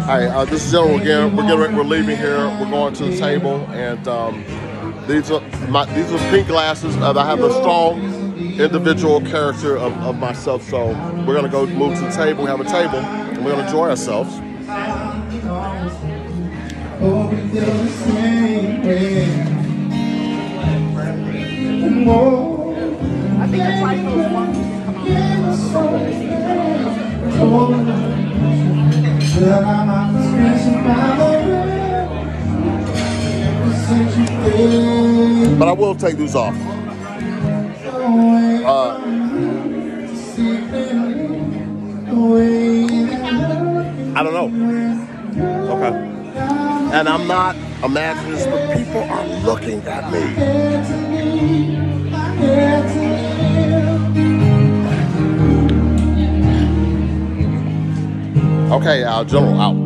Hi, this is General again. We're leaving here. We're going to the table, and these are pink glasses. I have a strong individual character of myself, so we're gonna go move to the table. We have a table, and we're gonna enjoy ourselves. I think that's why those monkeys come out. But I will take these off. I don't know. Okay. And I'm not imagining this, but people are looking at me. Okay, General out.